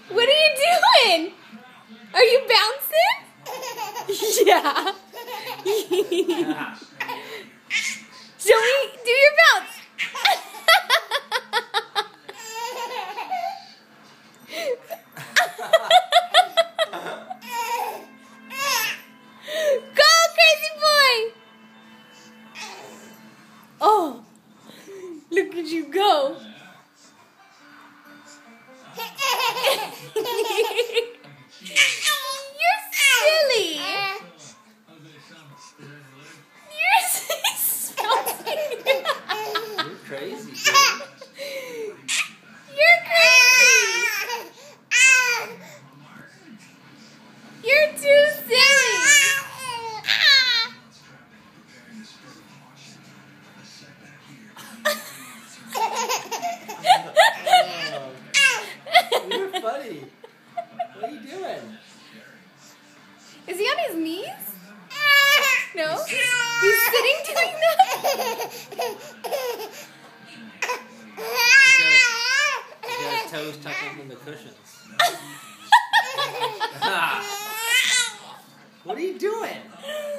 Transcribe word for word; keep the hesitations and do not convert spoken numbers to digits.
What are you doing? Are you bouncing? Yeah. Show me, do your bounce. Go, crazy boy. Oh, look at you go. You're silly. You're You're crazy, dude. You're crazy. You're too silly. You're funny. What are you doing? Is he on his knees? No? He's sitting doing that? He's got his toes tucked up in the cushions. What are you doing?